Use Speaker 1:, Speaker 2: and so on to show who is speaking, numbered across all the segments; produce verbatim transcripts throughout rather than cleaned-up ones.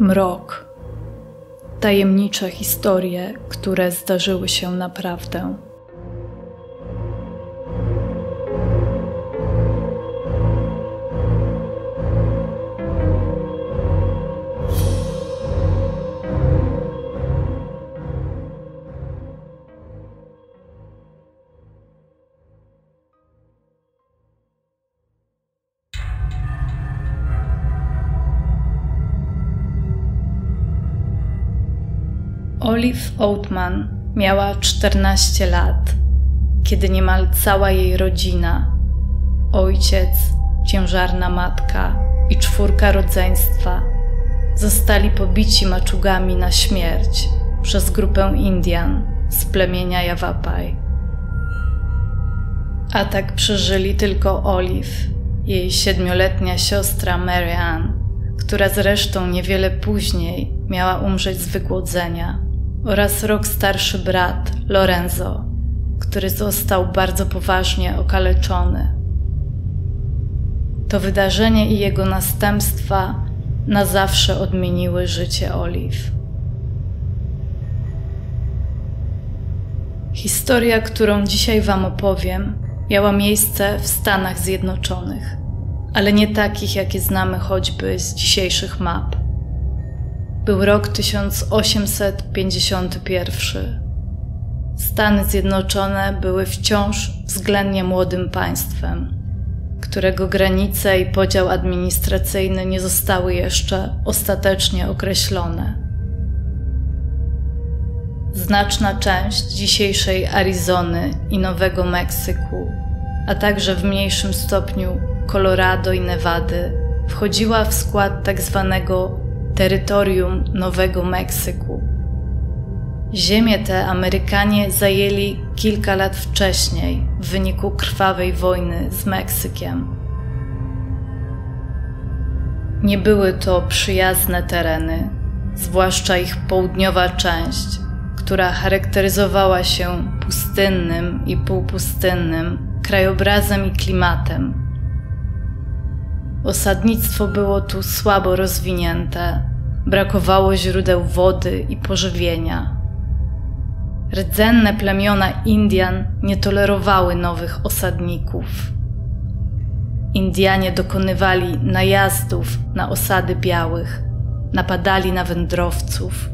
Speaker 1: Mrok. Tajemnicze historie, które zdarzyły się naprawdę. Olive Oatman miała czternaście lat, kiedy niemal cała jej rodzina, ojciec, ciężarna matka i czwórka rodzeństwa, zostali pobici maczugami na śmierć przez grupę Indian z plemienia Yavapai. Atak przeżyli tylko Olive, jej siedmioletnia siostra Mary Ann, która zresztą niewiele później miała umrzeć z wygłodzenia, oraz rok starszy brat Lorenzo, który został bardzo poważnie okaleczony. To wydarzenie i jego następstwa na zawsze odmieniły życie Olive. Historia, którą dzisiaj Wam opowiem, miała miejsce w Stanach Zjednoczonych, ale nie takich, jakie znamy choćby z dzisiejszych map. Był rok tysiąc osiemset pięćdziesiąty pierwszy. Stany Zjednoczone były wciąż względnie młodym państwem, którego granice i podział administracyjny nie zostały jeszcze ostatecznie określone. Znaczna część dzisiejszej Arizony i Nowego Meksyku, a także w mniejszym stopniu Colorado i Nevady, wchodziła w skład tzw. terytorium Nowego Meksyku. Ziemię tę Amerykanie zajęli kilka lat wcześniej w wyniku krwawej wojny z Meksykiem. Nie były to przyjazne tereny, zwłaszcza ich południowa część, która charakteryzowała się pustynnym i półpustynnym krajobrazem i klimatem. Osadnictwo było tu słabo rozwinięte, brakowało źródeł wody i pożywienia. Rdzenne plemiona Indian nie tolerowały nowych osadników. Indianie dokonywali najazdów na osady białych, napadali na wędrowców.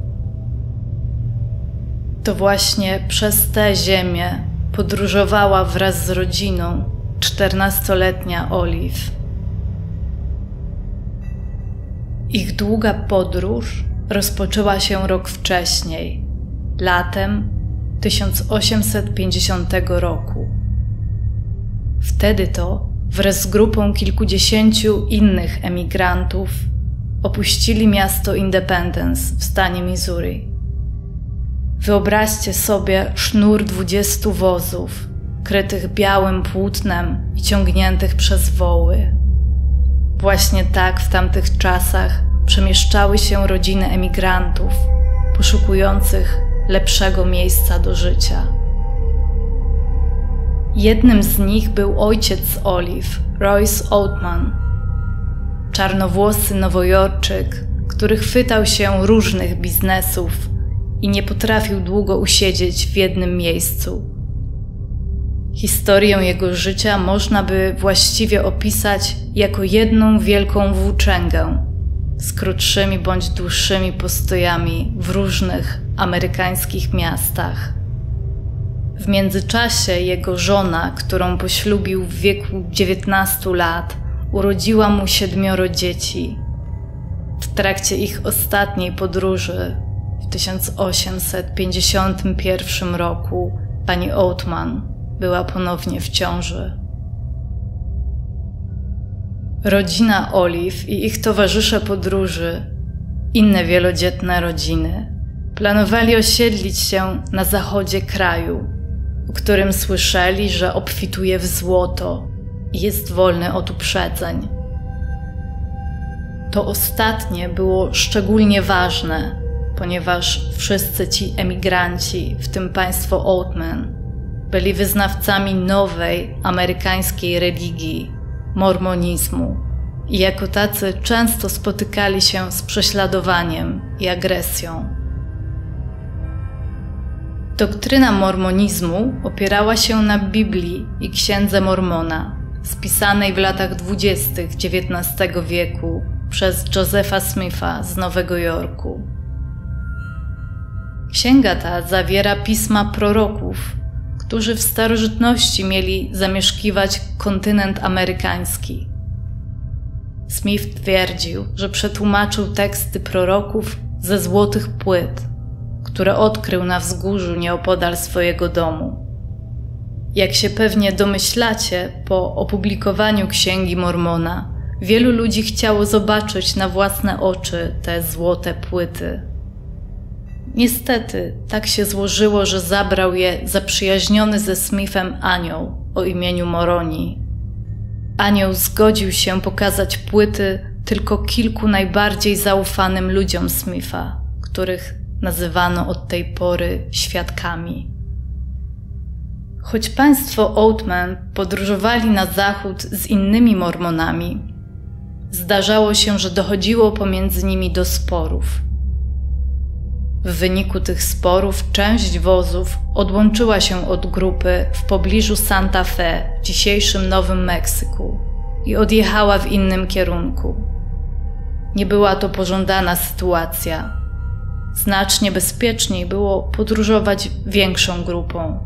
Speaker 1: To właśnie przez tę ziemię podróżowała wraz z rodziną czternastoletnia Olive. Ich długa podróż rozpoczęła się rok wcześniej, latem tysiąc osiemset pięćdziesiątego roku. Wtedy to wraz z grupą kilkudziesięciu innych emigrantów opuścili miasto Independence w stanie Missouri. Wyobraźcie sobie sznur dwudziestu wozów, krytych białym płótnem i ciągniętych przez woły. Właśnie tak w tamtych czasach przemieszczały się rodziny emigrantów, poszukujących lepszego miejsca do życia. Jednym z nich był ojciec Olive, Royce Oatman, czarnowłosy Nowojorczyk, który chwytał się różnych biznesów i nie potrafił długo usiedzieć w jednym miejscu. Historię jego życia można by właściwie opisać jako jedną wielką włóczęgę z krótszymi bądź dłuższymi postojami w różnych amerykańskich miastach. W międzyczasie jego żona, którą poślubił w wieku dziewiętnastu lat, urodziła mu siedmioro dzieci. W trakcie ich ostatniej podróży w tysiąc osiemset pięćdziesiątym pierwszym roku pani Oatman była ponownie w ciąży. Rodzina Olive i ich towarzysze podróży, inne wielodzietne rodziny, planowali osiedlić się na zachodzie kraju, o którym słyszeli, że obfituje w złoto i jest wolny od uprzedzeń. To ostatnie było szczególnie ważne, ponieważ wszyscy ci emigranci, w tym państwo Oatman, byli wyznawcami nowej amerykańskiej religii, mormonizmu, i jako tacy często spotykali się z prześladowaniem i agresją. Doktryna mormonizmu opierała się na Biblii i Księdze Mormona, spisanej w latach dwudziestych dziewiętnastego wieku przez Josepha Smitha z Nowego Jorku. Księga ta zawiera pisma proroków, którzy w starożytności mieli zamieszkiwać kontynent amerykański. Smith twierdził, że przetłumaczył teksty proroków ze złotych płyt, które odkrył na wzgórzu nieopodal swojego domu. Jak się pewnie domyślacie, po opublikowaniu Księgi Mormona wielu ludzi chciało zobaczyć na własne oczy te złote płyty. Niestety, tak się złożyło, że zabrał je zaprzyjaźniony ze Smithem anioł o imieniu Moroni. Anioł zgodził się pokazać płyty tylko kilku najbardziej zaufanym ludziom Smitha, których nazywano od tej pory świadkami. Choć państwo Oatman podróżowali na zachód z innymi mormonami, zdarzało się, że dochodziło pomiędzy nimi do sporów. W wyniku tych sporów część wozów odłączyła się od grupy w pobliżu Santa Fe w dzisiejszym Nowym Meksyku i odjechała w innym kierunku. Nie była to pożądana sytuacja. Znacznie bezpieczniej było podróżować większą grupą.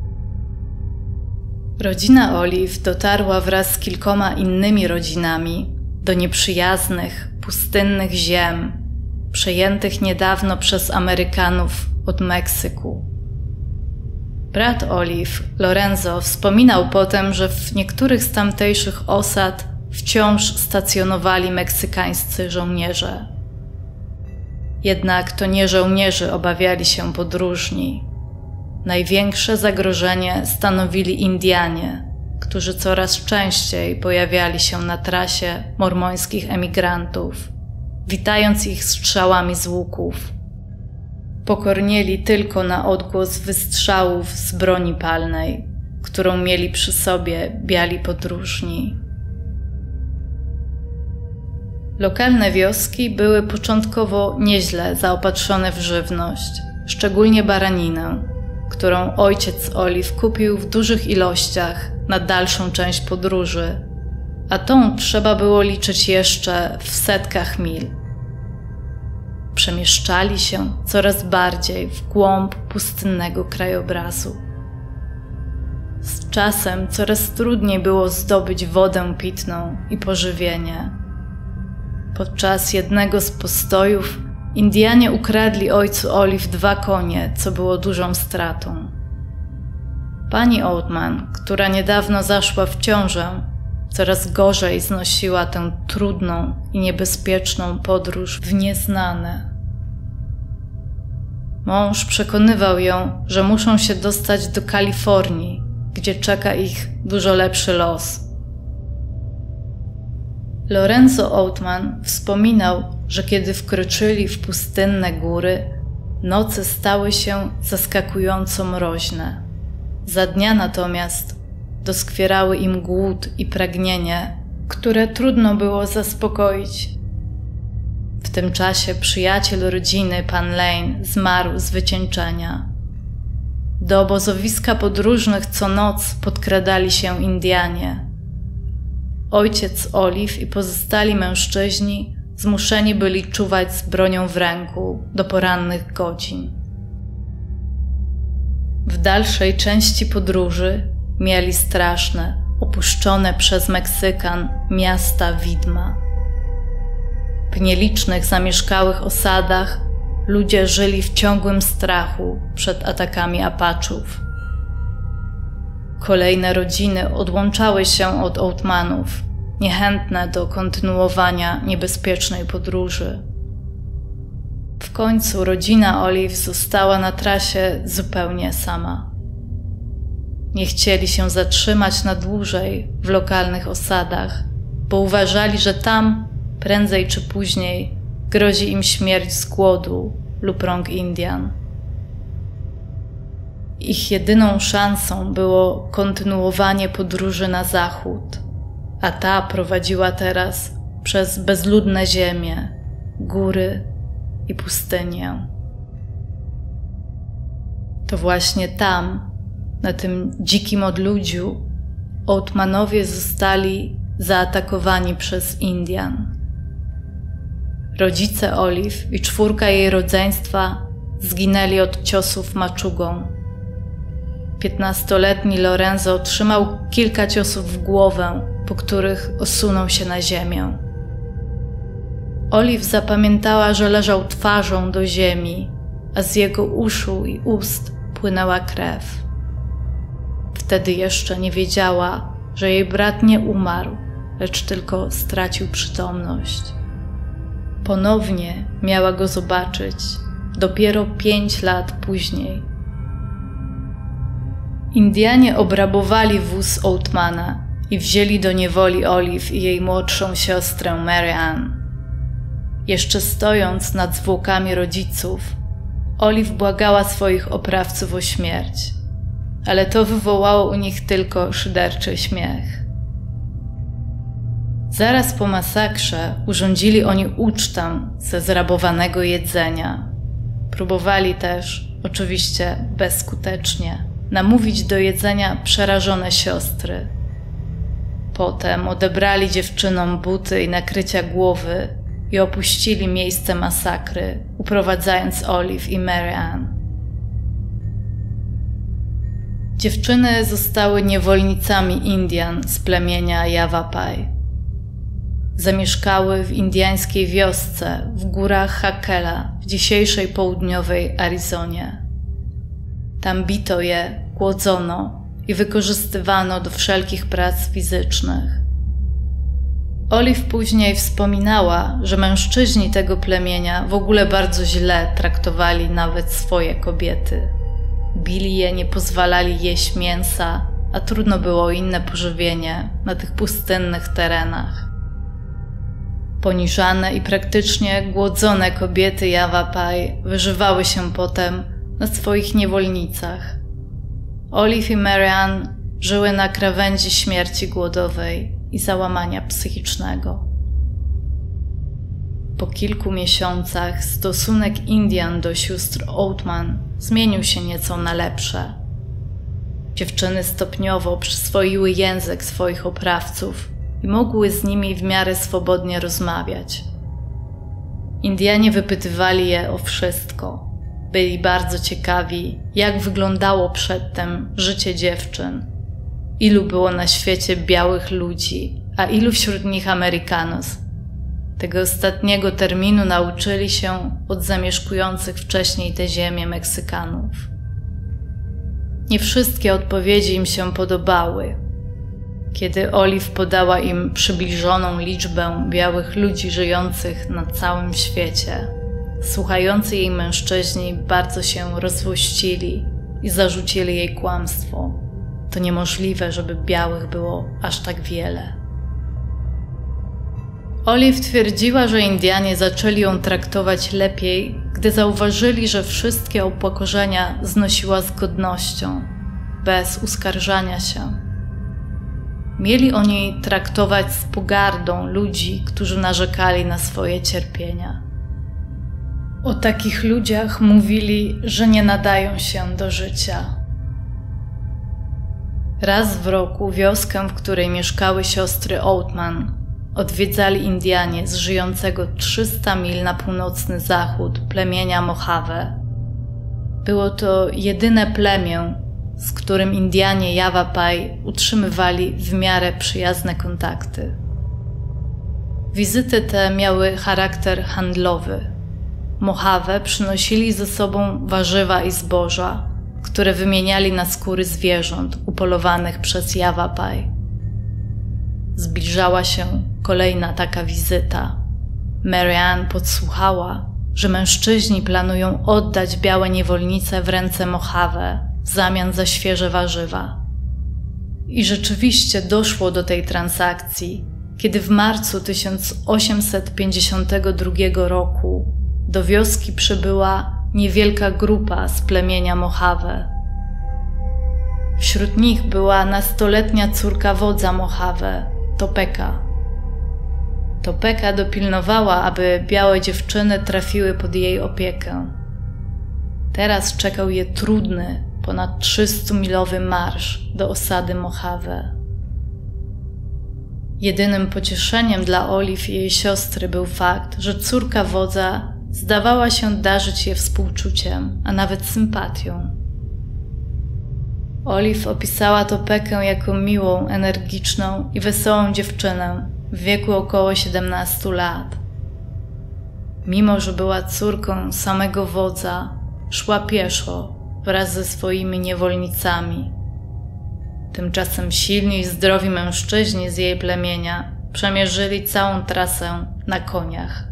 Speaker 1: Rodzina Olive dotarła wraz z kilkoma innymi rodzinami do nieprzyjaznych, pustynnych ziem, przejętych niedawno przez Amerykanów od Meksyku. Brat Olive, Lorenzo, wspominał potem, że w niektórych z tamtejszych osad wciąż stacjonowali meksykańscy żołnierze. Jednak to nie żołnierzy obawiali się podróżni. Największe zagrożenie stanowili Indianie, którzy coraz częściej pojawiali się na trasie mormońskich emigrantów, witając ich strzałami z łuków. Pokornieli tylko na odgłos wystrzałów z broni palnej, którą mieli przy sobie biali podróżni. Lokalne wioski były początkowo nieźle zaopatrzone w żywność, szczególnie baraninę, którą ojciec Olive kupił w dużych ilościach na dalszą część podróży, a tą trzeba było liczyć jeszcze w setkach mil. Przemieszczali się coraz bardziej w głąb pustynnego krajobrazu. Z czasem coraz trudniej było zdobyć wodę pitną i pożywienie. Podczas jednego z postojów Indianie ukradli ojcu Olive dwa konie, co było dużą stratą. Pani Oatman, która niedawno zaszła w ciążę, coraz gorzej znosiła tę trudną i niebezpieczną podróż w nieznane. Mąż przekonywał ją, że muszą się dostać do Kalifornii, gdzie czeka ich dużo lepszy los. Lorenzo Oatman wspominał, że kiedy wkroczyli w pustynne góry, noce stały się zaskakująco mroźne. Za dnia natomiast doskwierały im głód i pragnienie, które trudno było zaspokoić. W tym czasie przyjaciel rodziny, pan Lane, zmarł z wycieńczenia. Do obozowiska podróżnych co noc podkradali się Indianie. Ojciec Olive i pozostali mężczyźni zmuszeni byli czuwać z bronią w ręku do porannych godzin. W dalszej części podróży mieli straszne, opuszczone przez Meksykan miasta widma. W nielicznych zamieszkałych osadach ludzie żyli w ciągłym strachu przed atakami Apachów. Kolejne rodziny odłączały się od Oatmanów, niechętne do kontynuowania niebezpiecznej podróży. W końcu rodzina Olive została na trasie zupełnie sama. Nie chcieli się zatrzymać na dłużej w lokalnych osadach, bo uważali, że tam prędzej czy później grozi im śmierć z głodu lub rąk Indian. Ich jedyną szansą było kontynuowanie podróży na zachód, a ta prowadziła teraz przez bezludne ziemie, góry i pustynię. To właśnie tam, na tym dzikim odludziu, Oatmanowie zostali zaatakowani przez Indian. Rodzice Olive i czwórka jej rodzeństwa zginęli od ciosów maczugą. Piętnastoletni Lorenzo otrzymał kilka ciosów w głowę, po których osunął się na ziemię. Olive zapamiętała, że leżał twarzą do ziemi, a z jego uszu i ust płynęła krew. Wtedy jeszcze nie wiedziała, że jej brat nie umarł, lecz tylko stracił przytomność. Ponownie miała go zobaczyć dopiero pięć lat później. Indianie obrabowali wóz Oatmana i wzięli do niewoli Olive i jej młodszą siostrę Mary Ann. Jeszcze stojąc nad zwłokami rodziców, Olive błagała swoich oprawców o śmierć, ale to wywołało u nich tylko szyderczy śmiech. Zaraz po masakrze urządzili oni ucztę ze zrabowanego jedzenia. Próbowali też, oczywiście bezskutecznie, namówić do jedzenia przerażone siostry. Potem odebrali dziewczynom buty i nakrycia głowy i opuścili miejsce masakry, uprowadzając Olive i Mary Ann. Dziewczyny zostały niewolnicami Indian z plemienia Yavapai. Zamieszkały w indyjskiej wiosce w górach Hakela w dzisiejszej południowej Arizonie. Tam bito je, głodzono i wykorzystywano do wszelkich prac fizycznych. Olive później wspominała, że mężczyźni tego plemienia w ogóle bardzo źle traktowali nawet swoje kobiety. Bili je, nie pozwalali jeść mięsa, a trudno było o inne pożywienie na tych pustynnych terenach. Poniżane i praktycznie głodzone kobiety Yavapai wyżywały się potem na swoich niewolnicach. Olive i Mary Ann żyły na krawędzi śmierci głodowej i załamania psychicznego. Po kilku miesiącach stosunek Indian do sióstr Oatman zmienił się nieco na lepsze. Dziewczyny stopniowo przyswoiły język swoich oprawców i mogły z nimi w miarę swobodnie rozmawiać. Indianie wypytywali je o wszystko. Byli bardzo ciekawi, jak wyglądało przedtem życie dziewczyn, ilu było na świecie białych ludzi, a ilu wśród nich Amerykanos. Tego ostatniego terminu nauczyli się od zamieszkujących wcześniej tę ziemię Meksykanów. Nie wszystkie odpowiedzi im się podobały. Kiedy Olive podała im przybliżoną liczbę białych ludzi żyjących na całym świecie, słuchający jej mężczyźni bardzo się rozłościli i zarzucili jej kłamstwo. To niemożliwe, żeby białych było aż tak wiele. Olive twierdziła, że Indianie zaczęli ją traktować lepiej, gdy zauważyli, że wszystkie upokorzenia znosiła z godnością, bez uskarżania się. Mieli oni traktować z pogardą ludzi, którzy narzekali na swoje cierpienia. O takich ludziach mówili, że nie nadają się do życia. Raz w roku wioskę, w której mieszkały siostry Oatman, odwiedzali Indianie z żyjącego trzysta mil na północny zachód plemienia Mojave. Było to jedyne plemię, z którym Indianie Yavapai utrzymywali w miarę przyjazne kontakty. Wizyty te miały charakter handlowy. Mojave przynosili ze sobą warzywa i zboża, które wymieniali na skóry zwierząt upolowanych przez Yavapai. Zbliżała się kolejna taka wizyta. Mary Ann podsłuchała, że mężczyźni planują oddać białe niewolnice w ręce Mojave w zamian za świeże warzywa. I rzeczywiście doszło do tej transakcji, kiedy w marcu tysiąc osiemset pięćdziesiątego drugiego roku do wioski przybyła niewielka grupa z plemienia Mojave. Wśród nich była nastoletnia córka wodza Mojave, Topeka. Topeka dopilnowała, aby białe dziewczyny trafiły pod jej opiekę. Teraz czekał je trudny, ponad trzystumilowy marsz do osady Mojave. Jedynym pocieszeniem dla Olive i jej siostry był fakt, że córka wodza zdawała się darzyć je współczuciem, a nawet sympatią. Olive opisała Topekę jako miłą, energiczną i wesołą dziewczynę w wieku około siedemnastu lat. Mimo że była córką samego wodza, szła pieszo wraz ze swoimi niewolnicami. Tymczasem silni i zdrowi mężczyźni z jej plemienia przemierzyli całą trasę na koniach.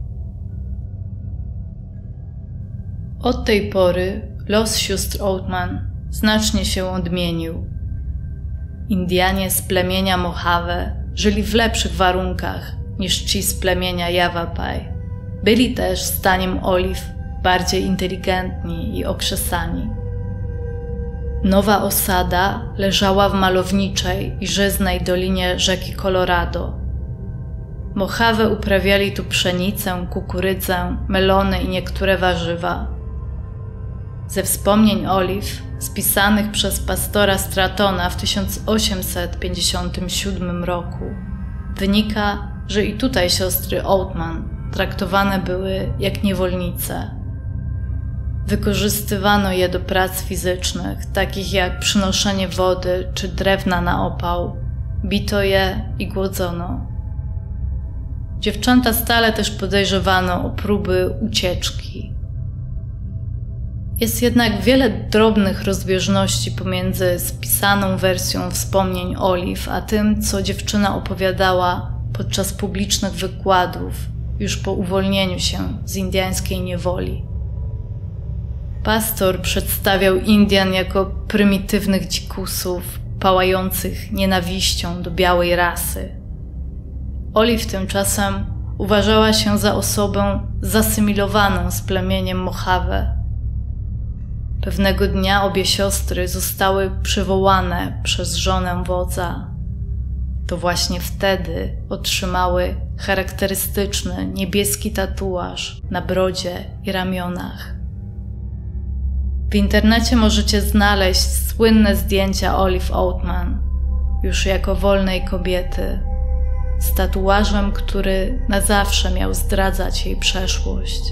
Speaker 1: Od tej pory los sióstr Oatman znacznie się odmienił. Indianie z plemienia Mojave żyli w lepszych warunkach niż ci z plemienia Yavapai. Byli też, zdaniem Olive, bardziej inteligentni i okrzesani. Nowa osada leżała w malowniczej i żyznej dolinie rzeki Colorado. Mojave uprawiali tu pszenicę, kukurydzę, melony i niektóre warzywa. Ze wspomnień Olive, spisanych przez pastora Stratona w tysiąc osiemset pięćdziesiątym siódmym roku, wynika, że i tutaj siostry Oatman traktowane były jak niewolnice. Wykorzystywano je do prac fizycznych, takich jak przynoszenie wody czy drewna na opał, bito je i głodzono. Dziewczęta stale też podejrzewano o próby ucieczki. Jest jednak wiele drobnych rozbieżności pomiędzy spisaną wersją wspomnień Olive, a tym, co dziewczyna opowiadała podczas publicznych wykładów już po uwolnieniu się z indiańskiej niewoli. Pastor przedstawiał Indian jako prymitywnych dzikusów, pałających nienawiścią do białej rasy. Olive tymczasem uważała się za osobę zasymilowaną z plemieniem Mojave. Pewnego dnia obie siostry zostały przywołane przez żonę wodza. To właśnie wtedy otrzymały charakterystyczny niebieski tatuaż na brodzie i ramionach. W internecie możecie znaleźć słynne zdjęcia Olive Oatman, już jako wolnej kobiety, z tatuażem, który na zawsze miał zdradzać jej przeszłość.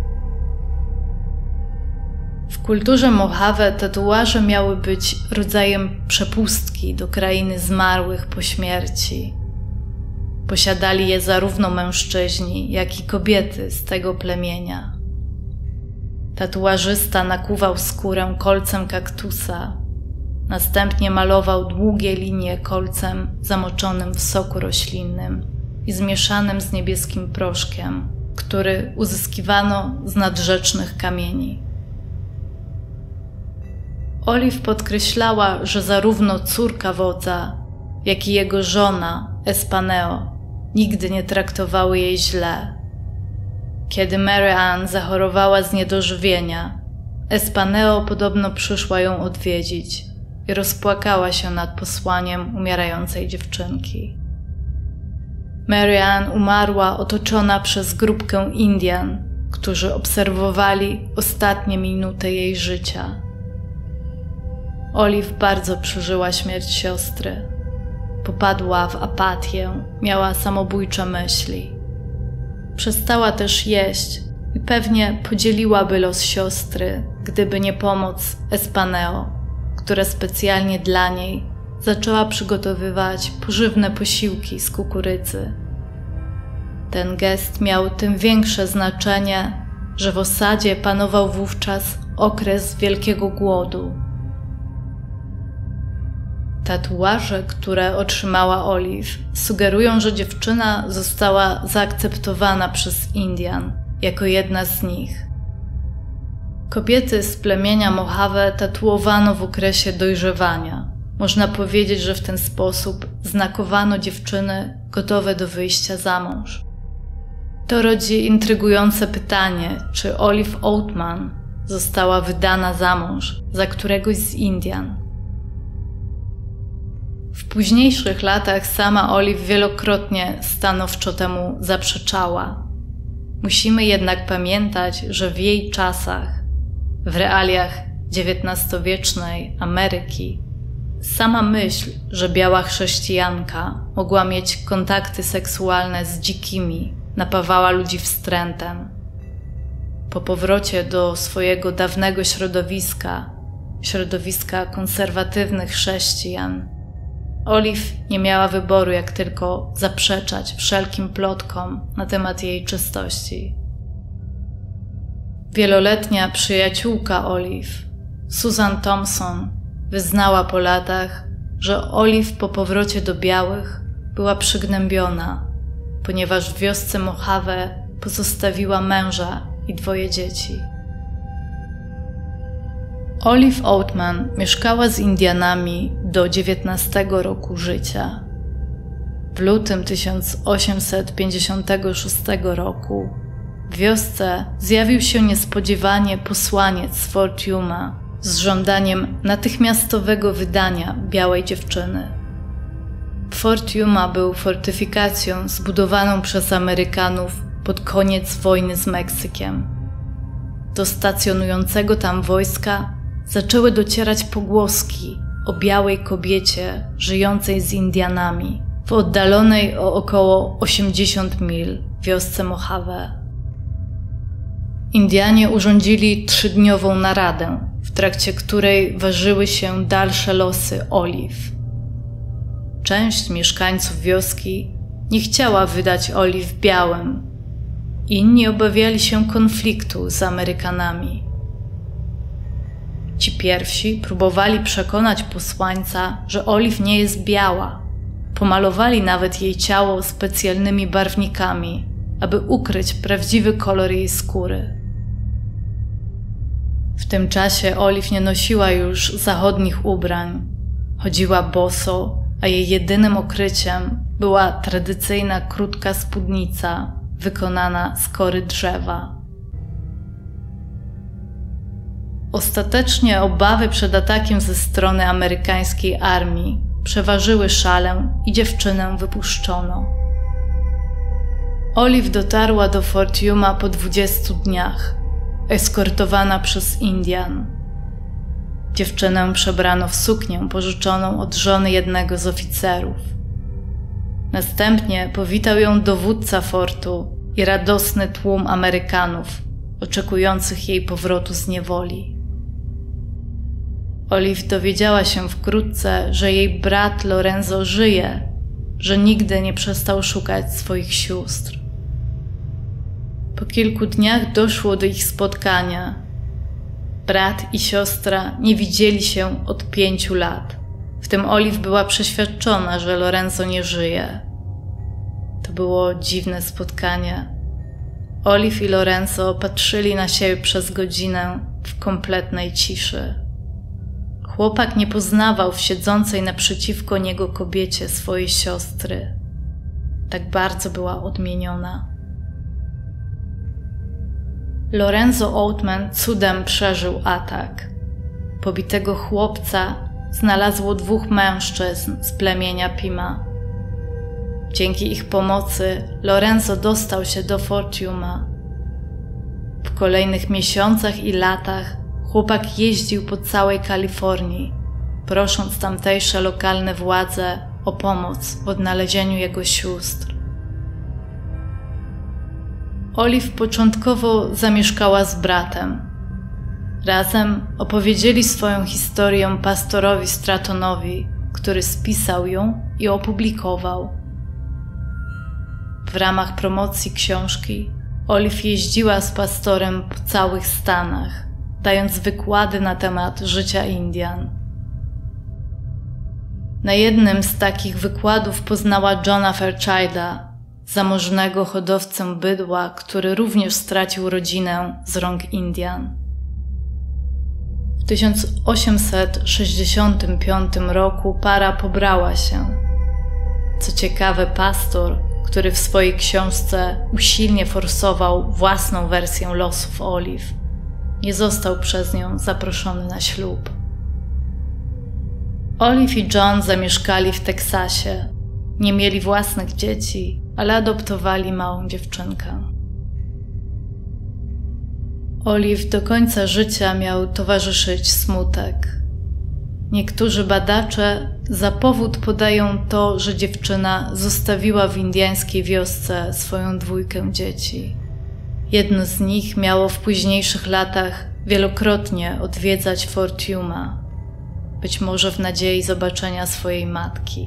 Speaker 1: W kulturze Mojave tatuaże miały być rodzajem przepustki do krainy zmarłych po śmierci. Posiadali je zarówno mężczyźni, jak i kobiety z tego plemienia. Tatuażysta nakuwał skórę kolcem kaktusa, następnie malował długie linie kolcem zamoczonym w soku roślinnym i zmieszanym z niebieskim proszkiem, który uzyskiwano z nadrzecznych kamieni. Olive podkreślała, że zarówno córka wodza, jak i jego żona, Espaneo, nigdy nie traktowały jej źle. Kiedy Mary Ann zachorowała z niedożywienia, Espaneo podobno przyszła ją odwiedzić i rozpłakała się nad posłaniem umierającej dziewczynki. Mary Ann umarła otoczona przez grupkę Indian, którzy obserwowali ostatnie minuty jej życia. Olive bardzo przeżyła śmierć siostry. Popadła w apatię, miała samobójcze myśli. Przestała też jeść i pewnie podzieliłaby los siostry, gdyby nie pomoc Espaneo, która specjalnie dla niej zaczęła przygotowywać pożywne posiłki z kukurydzy. Ten gest miał tym większe znaczenie, że w osadzie panował wówczas okres wielkiego głodu. Tatuaże, które otrzymała Olive, sugerują, że dziewczyna została zaakceptowana przez Indian jako jedna z nich. Kobiety z plemienia Mojave tatuowano w okresie dojrzewania. Można powiedzieć, że w ten sposób znakowano dziewczyny gotowe do wyjścia za mąż. To rodzi intrygujące pytanie, czy Olive Oatman została wydana za mąż za któregoś z Indian. W późniejszych latach sama Olive wielokrotnie stanowczo temu zaprzeczała. Musimy jednak pamiętać, że w jej czasach, w realiach dziewiętnastowiecznej Ameryki, sama myśl, że biała chrześcijanka mogła mieć kontakty seksualne z dzikimi, napawała ludzi wstrętem. Po powrocie do swojego dawnego środowiska, środowiska konserwatywnych chrześcijan, Olive nie miała wyboru, jak tylko zaprzeczać wszelkim plotkom na temat jej czystości. Wieloletnia przyjaciółka Olive, Susan Thompson, wyznała po latach, że Olive po powrocie do białych była przygnębiona, ponieważ w wiosce Mojave pozostawiła męża i dwoje dzieci. Olive Oatman mieszkała z Indianami do dziewiętnastego roku życia. W lutym tysiąc osiemset pięćdziesiątego szóstego roku w wiosce zjawił się niespodziewanie posłaniec z Fort Yuma z żądaniem natychmiastowego wydania białej dziewczyny. Fort Yuma był fortyfikacją zbudowaną przez Amerykanów pod koniec wojny z Meksykiem. Do stacjonującego tam wojska zaczęły docierać pogłoski o białej kobiecie żyjącej z Indianami w oddalonej o około osiemdziesiąt mil wiosce Mojave. Indianie urządzili trzydniową naradę, w trakcie której ważyły się dalsze losy Olive. Część mieszkańców wioski nie chciała wydać Olive białym. Inni obawiali się konfliktu z Amerykanami. Ci pierwsi próbowali przekonać posłańca, że Olive nie jest biała. Pomalowali nawet jej ciało specjalnymi barwnikami, aby ukryć prawdziwy kolor jej skóry. W tym czasie Olive nie nosiła już zachodnich ubrań. Chodziła boso, a jej jedynym okryciem była tradycyjna krótka spódnica wykonana z kory drzewa. Ostatecznie obawy przed atakiem ze strony amerykańskiej armii przeważyły szalę i dziewczynę wypuszczono. Olive dotarła do Fort Yuma po dwudziestu dniach, eskortowana przez Indian. Dziewczynę przebrano w suknię pożyczoną od żony jednego z oficerów. Następnie powitał ją dowódca fortu i radosny tłum Amerykanów, oczekujących jej powrotu z niewoli. Olive dowiedziała się wkrótce, że jej brat Lorenzo żyje, że nigdy nie przestał szukać swoich sióstr. Po kilku dniach doszło do ich spotkania. Brat i siostra nie widzieli się od pięciu lat. W tym Olive była przeświadczona, że Lorenzo nie żyje. To było dziwne spotkanie. Olive i Lorenzo patrzyli na siebie przez godzinę w kompletnej ciszy. Chłopak nie poznawał w siedzącej naprzeciwko niego kobiecie swojej siostry. Tak bardzo była odmieniona. Lorenzo Oatman cudem przeżył atak. Pobitego chłopca znalazło dwóch mężczyzn z plemienia Pima. Dzięki ich pomocy Lorenzo dostał się do Fort Yuma. W kolejnych miesiącach i latach chłopak jeździł po całej Kalifornii, prosząc tamtejsze lokalne władze o pomoc w odnalezieniu jego sióstr. Olive początkowo zamieszkała z bratem. Razem opowiedzieli swoją historię pastorowi Stratonowi, który spisał ją i opublikował. W ramach promocji książki Olive jeździła z pastorem po całych Stanach, dając wykłady na temat życia Indian. Na jednym z takich wykładów poznała Johna Fairchilda, zamożnego hodowcę bydła, który również stracił rodzinę z rąk Indian. W tysiąc osiemset sześćdziesiątym piątym roku para pobrała się. Co ciekawe, pastor, który w swojej książce usilnie forsował własną wersję losów Olive, nie został przez nią zaproszony na ślub. Olive i John zamieszkali w Teksasie. Nie mieli własnych dzieci, ale adoptowali małą dziewczynkę. Olive do końca życia miał towarzyszyć smutek. Niektórzy badacze za powód podają to, że dziewczyna zostawiła w indyjskiej wiosce swoją dwójkę dzieci. Jedno z nich miało w późniejszych latach wielokrotnie odwiedzać Fort Yuma, być może w nadziei zobaczenia swojej matki.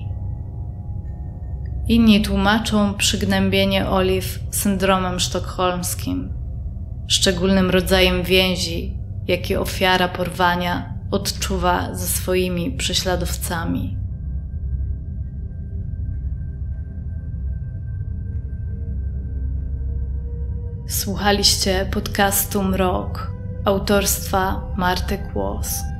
Speaker 1: Inni tłumaczą przygnębienie Olive syndromem sztokholmskim, szczególnym rodzajem więzi, jaki ofiara porwania odczuwa ze swoimi prześladowcami. Słuchaliście podcastu Mrok autorstwa Marty Kłos.